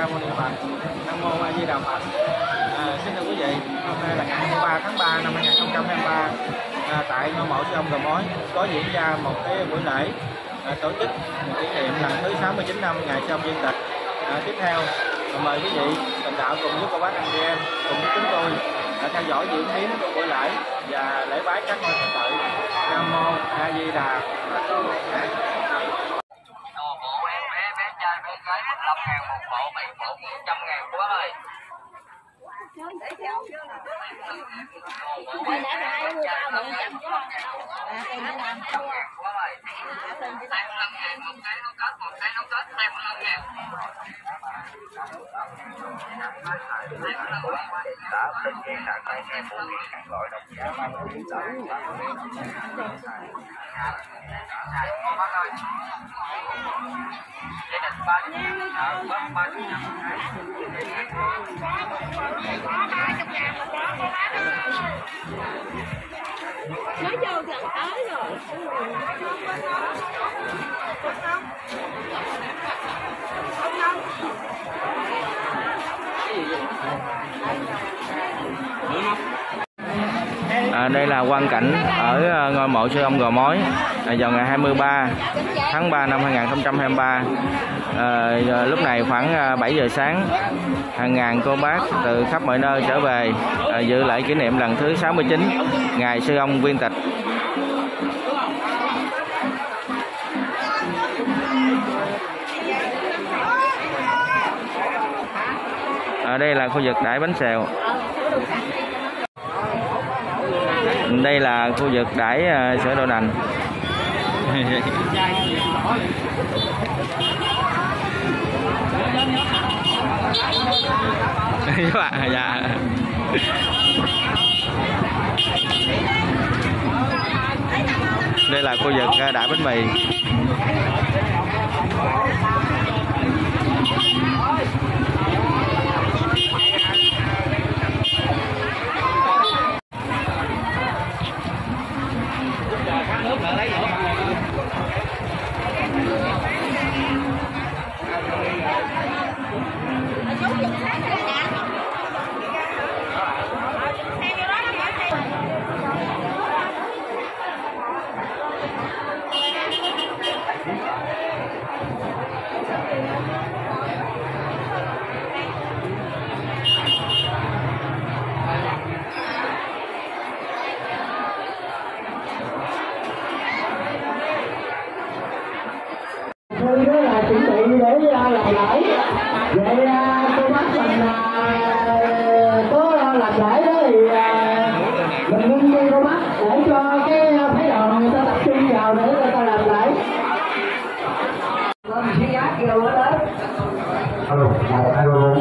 Ca Mâu Ni Phật. Nam mô A Di Đà Phật. Xin thưa quý vị, hôm nay là ngày 23 tháng 3 năm 2023. Tại ngôi mộ Sư Ông Gò Mối có diễn ra một cái buổi lễ tổ chức kỷ niệm lần thứ 69 năm ngày Sư Ông viên tịch. Tiếp theo mời quý vị đồng đạo cùng với cô bác anh chị em cùng với chúng tôi theo dõi diễn biến của buổi lễ và lễ bái các ngôi Phật tử. Nam mô A Di Đà Phật. Bộ bé trai bé gái 15.000 một bộ, 7 bộ 100.000 quá ơi. Đã thực hiện cả tay nghe phổ biến các loại độc giả mang đến gia đình ba mới vô gần tới rồi. Đây là quang cảnh ở ngôi mộ Sư Ông Gò Mối vào ngày 23 tháng 3 năm 2023. Lúc này khoảng 7 giờ sáng, hàng ngàn cô bác từ khắp mọi nơi trở về dự lễ kỷ niệm lần thứ 69 ngày Sư Ông viên tịch. Đây là khu vực đãi bánh xèo. Đây là khu vực đãi sữa đậu nành. Dạ. Đây là khu vực đãi bánh mì. Đó là chuẩn bị để làm lễ. Vậy cô bác mình có làm lễ đó thì mình ngưng đi cô bác để cho cái phái đoàn người ta tập trung vào để người ta làm lễ. Con xí giá kêu ở đó. Alo.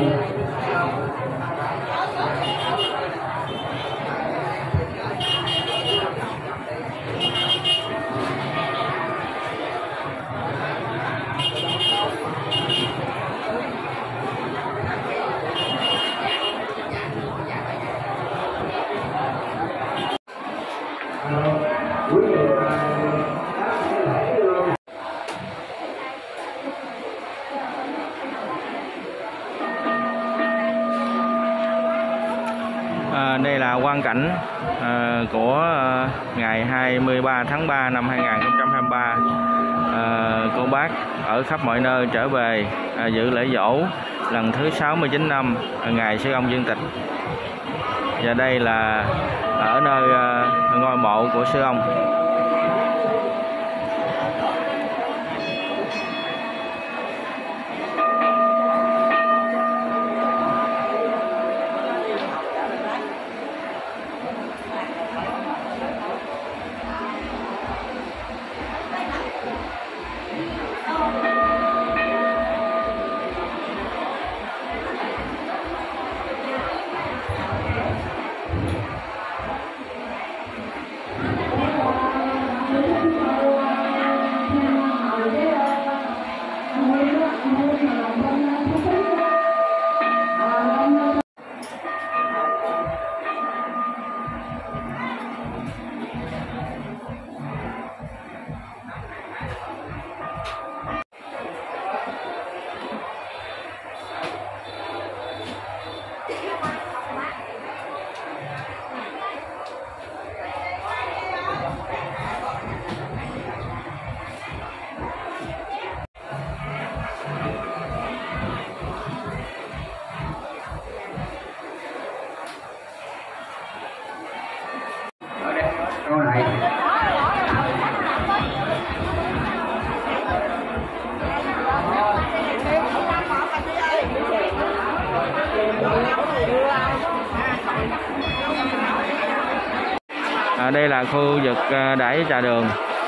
Đây là quang cảnh của ngày 23 tháng 3 năm 2023. Cô bác ở khắp mọi nơi trở về dự lễ dỗ lần thứ 69 năm ngày Sư Ông viên tịch. Và đây là ở nơi ngôi mộ của Sư Ông. Đây là khu vực đãi trà đường.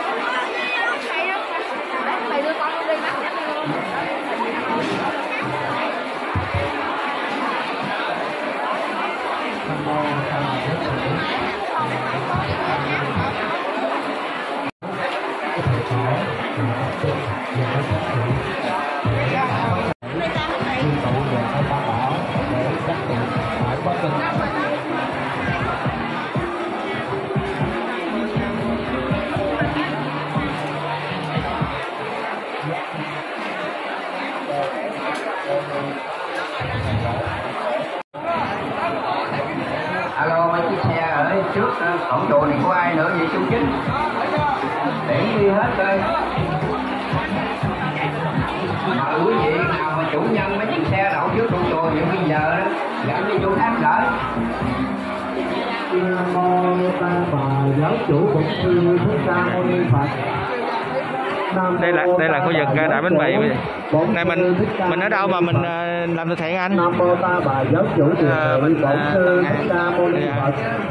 Alo, mấy chiếc xe ở trước cổng chùa này của ai nữa vậy chú Chính? Để đi hết coi. Mà quý vị nào mà chủ nhân mấy chiếc xe đậu trước cổng chùa vậy bây giờ đó, dẫn đi chỗ khác đợi. Nam mô Ta Bà Giáo Chủ Bổn Sư Thích Ca Mâu Ni Phật. Đây là khu vực đãi bánh mì. Này mình ở đâu mà mình làm từ thiện anh? Nam mô Ta Bà Giáo Chủ Bổn Sư Thích Ca Mâu Ni Phật.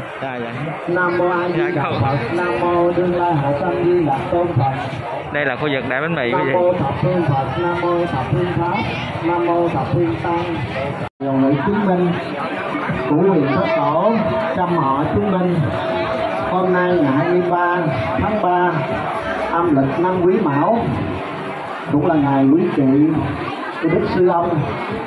Nam mô A Di Đà Phật. Nam mô Đương Lai Hạ Sanh Di Lặc Tôn Phật. Đây là khu vực đãi bánh mì. Nam mô Thập Phương Phật. Nam mô Thập Phương Pháp. Nam mô Thập Phương Tăng. Dòng nữ chứng minh của quyền thất tổ trăm họ chứng minh. Hôm nay ngày 23 tháng 3 âm lịch năm Quý Mão, cũng là ngày quý trị của Đức Sư Ông.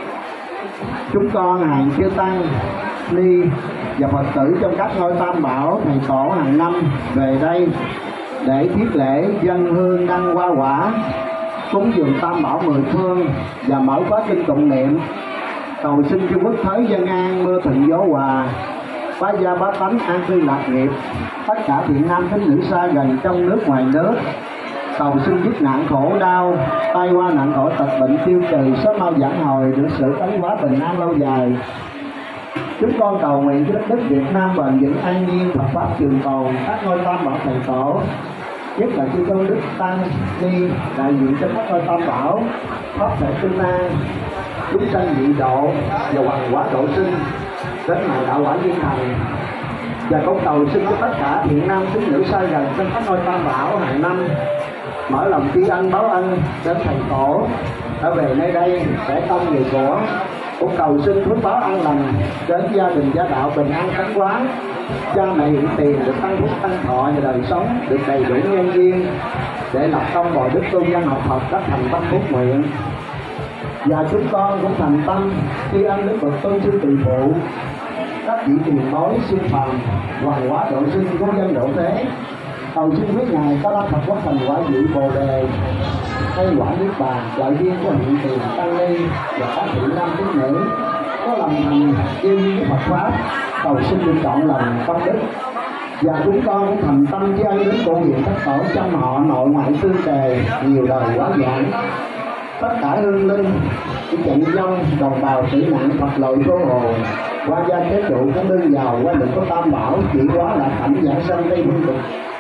Chúng con hàng chư tăng ni và Phật tử trong các ngôi tam bảo thầy tổ hàng năm về đây để thiết lễ dân hương đăng hoa quả, cúng dường tam bảo mười phương và mở khóa kinh tụng niệm, cầu xin chư quốc thái dân an, mưa thuận gió hòa, bá gia bá tánh an cư lạc nghiệp, tất cả thiện nam tín nữ xa gần trong nước ngoài nước, cầu xin dứt nạn khổ đau, tai qua nạn khổ tật bệnh tiêu trừ, sớm mau vãn hồi, được sự tấn hóa bình an lâu dài. Chúng con cầu nguyện cho đất nước Việt Nam bền vững an nhiên, Phật pháp trường tồn, các ngôi tam bảo thầy tổ, nhất là chư tôn đức tăng ni đại diện cho các ngôi tam bảo, pháp thể tư nan, chúng sanh dị độ và hoàng quả độ sinh đến ngày đạo quả viên thành. Và cũng cầu xin cho tất cả thiện nam tín nữ xa gần trong các ngôi tam bảo hàng năm mở lòng tri ân báo ân đến thầy tổ đã về nơi đây để công người của. Cũng cầu xin phước báo an lành đến gia đình gia đạo bình an khánh hóa, cha mẹ hiện tiền được tăng phúc tăng thọ và đời sống được đầy đủ nhân duyên để lập công bồi đức tôn dân học Phật đắc thành tâm phúc nguyện. Và chúng con cũng thành tâm tri ân đức Phật tôn sư tỳ phụ, các vị tiền bối siêu phàm hoàng hóa độ sinh của dân độ thế, cầu xin quý ngài có đắc Phật quốc thành quả vị bồ đề hay quả niết bàn, lợi duyên của hiện tiền tăng ni và các thiện nam tín nữ có lòng thành yêu với Phật pháp, cầu xin được chọn lòng công đức. Và chúng con cũng thành tâm tri ân đến cô viện thất tổ trăm họ nội ngoại tương kề nhiều đời quá giảng, tất cả hương linh trận dông đồng bào tử nạn Phật lợi cô hồ qua gia chế trụ có lương giàu qua được có tam bảo chỉ quá là cảnh giảng sanh tây phương cực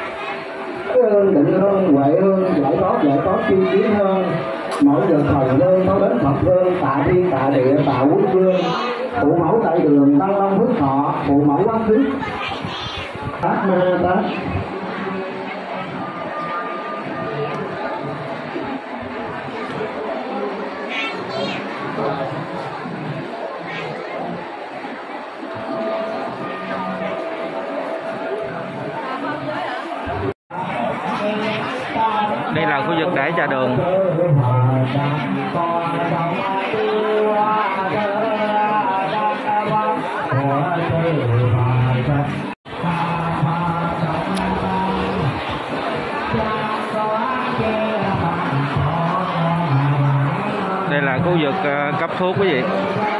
hương định hương huệ hương giải thoát chi kiến hương mỗi được thần hương nói đến Phật hương tạ thiên tạ địa tạ quốc vương phụ mẫu tại đường tăng long phước thọ phụ mẫu quán thuyết tác ma tác. Đây là khu vực đãi trà đường. Đây là khu vực cấp thuốc quý vị.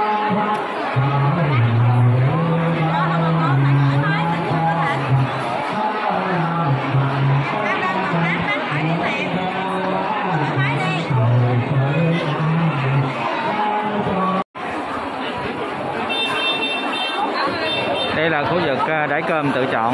Đây là khu vực đãi cơm tự chọn.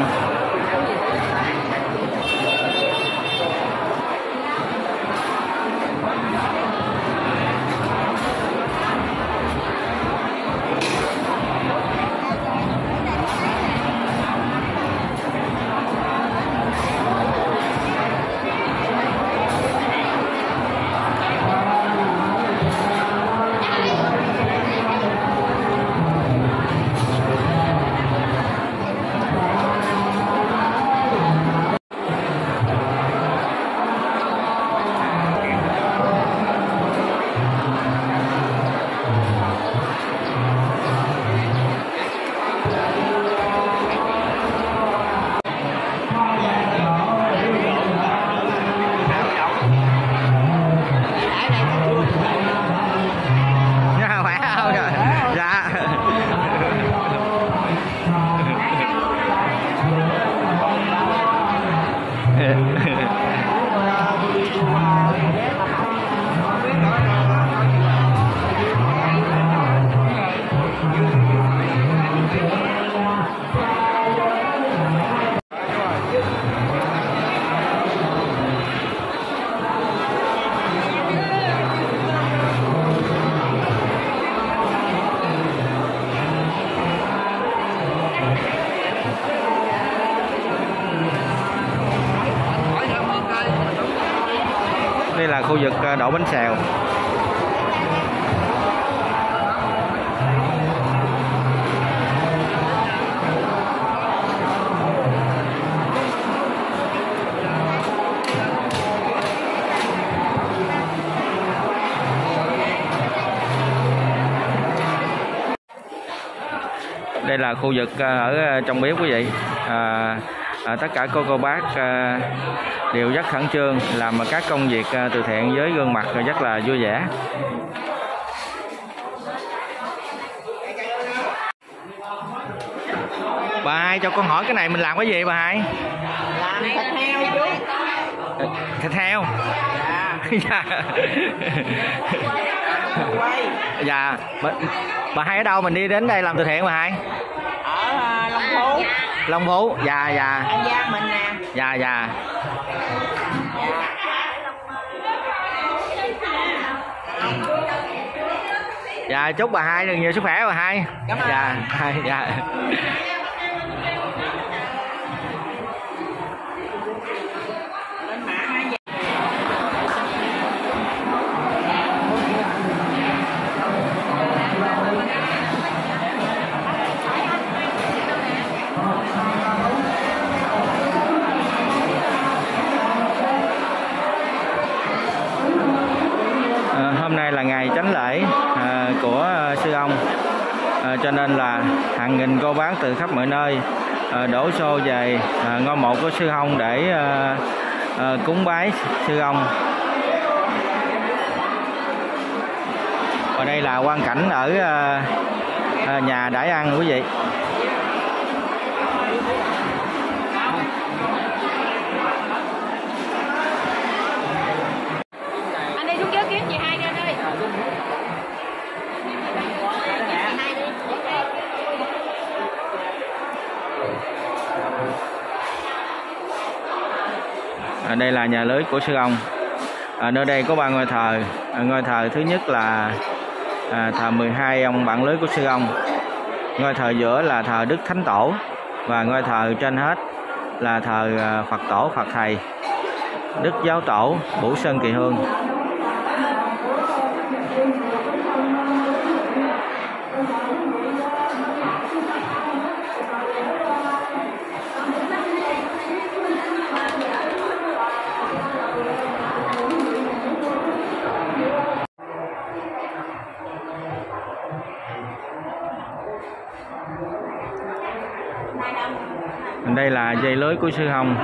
đổ bánh xèo. Đây là khu vực ở trong bếp quý vị. Tất cả cô bác đều rất khẩn trương làm các công việc từ thiện với gương mặt rất là vui vẻ. Bà Hai cho con hỏi cái này mình làm cái gì bà Hai? Làm thịt heo chú. Thịt heo? Dạ. Dạ. Bà Hai ở đâu mình đi đến đây làm từ thiện bà Hai? Ở Long Phú. Long Phú. Dạ dạ. An Giang mình nè. Dạ dạ. Dạ chúc bà Hai được nhiều sức khỏe bà Hai. Cảm ơn. Dạ dạ. Hôm nay là ngày chánh lễ của sư ông, cho nên là hàng nghìn cô bác từ khắp mọi nơi đổ xô về ngôi mộ của sư ông để cúng bái sư ông. Và đây là quang cảnh ở nhà đãi ăn quý vị. Anh đi xuống trước kiếm chị Hai ra đây. Đây là nhà lưới của sư ông. Nơi đây có 3 ngôi thờ. Ngôi thờ thứ nhất là thờ 12 ông bạn lưới của sư ông. Ngôi thờ giữa là thờ Đức Thánh Tổ, và ngôi thờ trên hết là thờ Phật Tổ, Phật Thầy, Đức Giáo Tổ, Bửu Sơn Kỳ Hương. Đây là dây lưới của sư Hồng.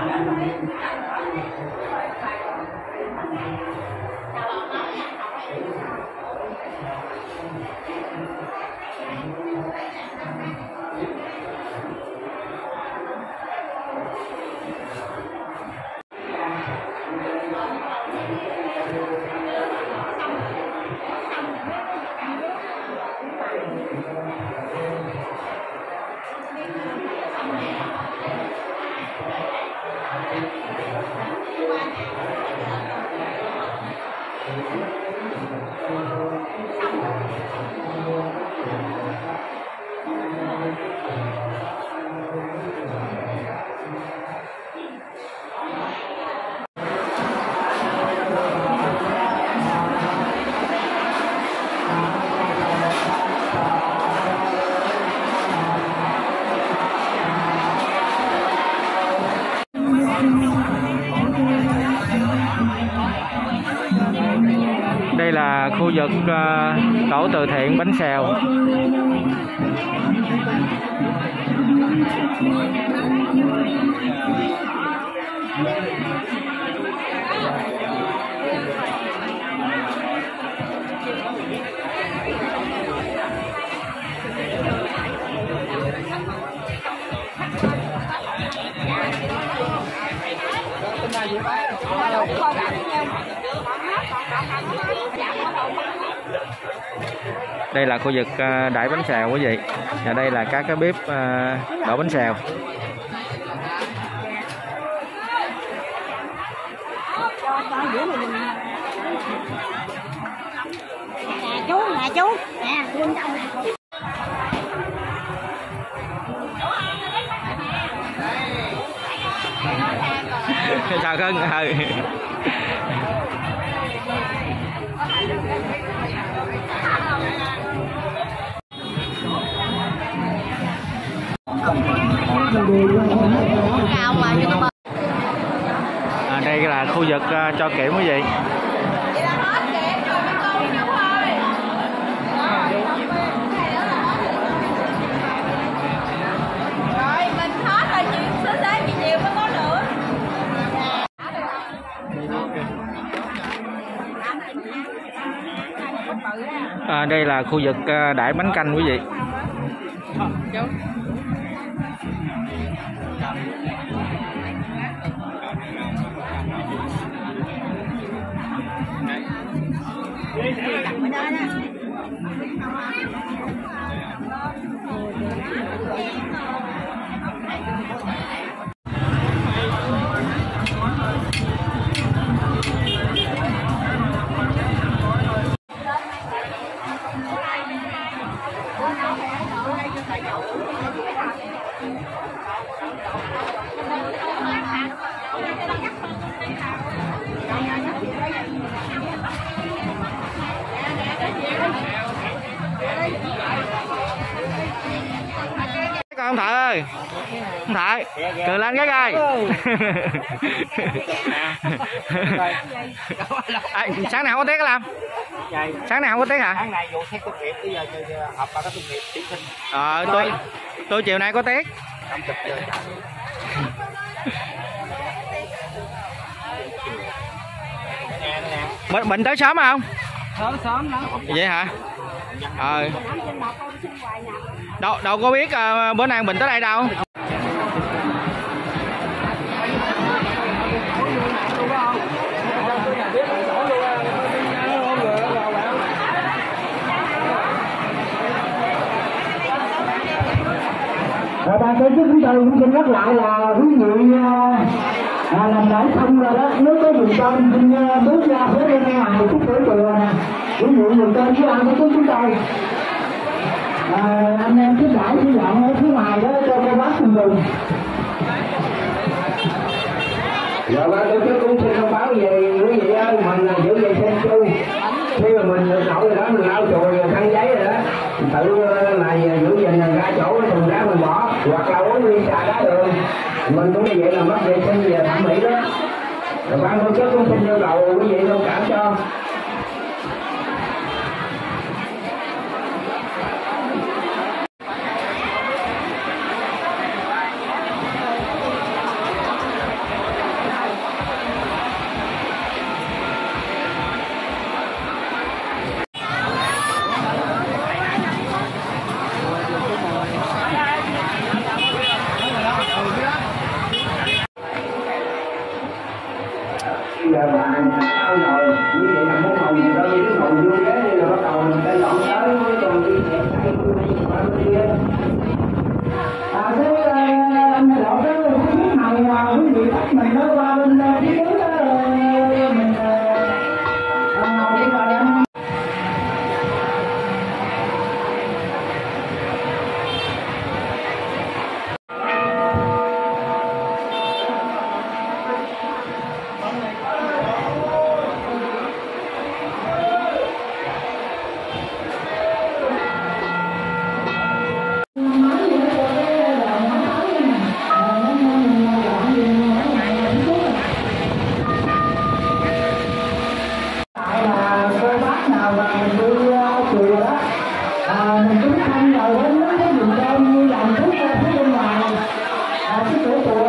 Đây là khu vực tổ từ thiện bánh xèo. Đây là khu vực đãi bánh xèo quý vị. Và đây là các cái bếp đổ bánh xèo. Nè chú, nè quân trong nè. Chào Cưng. khu vực cho kiệm quý vị. Đây là khu vực đãi bánh canh quý vị. Ông Thợ ơi, ông Thợ, cười lên cái coi. Sáng nào không có tiết làm? Sáng nào không có tiết hả? Sáng nay vô xét tốt nghiệp, bây giờ học ba cái tốt nghiệp tuyển sinh. Tôi chiều nay có tiết. Bệnh tới sớm không? Sớm đó. Vậy hả? Đâu có biết bữa nay Bình tới đây đâu. Ban tổ chức chúng tôi cũng xin nhắc lại là quý vị làm lễ xong rồi đó, nếu có dùng cơm xin bước ra phía bên ngoài chút cửa chùa nè, quý vị dùng cơm với ăn của chúng tôi. Anh em cứ đãi cứ dọn ở phía ngoài đó cho cô bác cùng dùng. Giờ ban tổ chức cũng xin thông báo về quý vị ơi, mình là giữ vệ sinh chung. Khi mà mình được nổi rồi đó, mình lau chùi rồi khăn giấy rồi đó, tự là giữ gìn ra chỗ thùng rác mình bỏ, hoặc là uống ly trà đá đường, mình cũng như vậy là mất vệ sinh về thẩm mỹ đó. Rồi ban tổ chức cũng xin yêu cầu quý vị thông cảm cho. Bây giờ bạn ăn rồi, như vậy là muốn ngồi gì đó, đi ngồi vô ghế đi rồi bắt đầu mình sẽ dọn tới với còn đi hẹn hay qua bên kia. Anh dọn tới cái màu quý vị khách mình nó qua bên phía trước đó, mình đi vào đi ăn. Mình cũng không ngờ đến nó dùng cơm như làm thuốc ra phía bên ngoài, cái cửa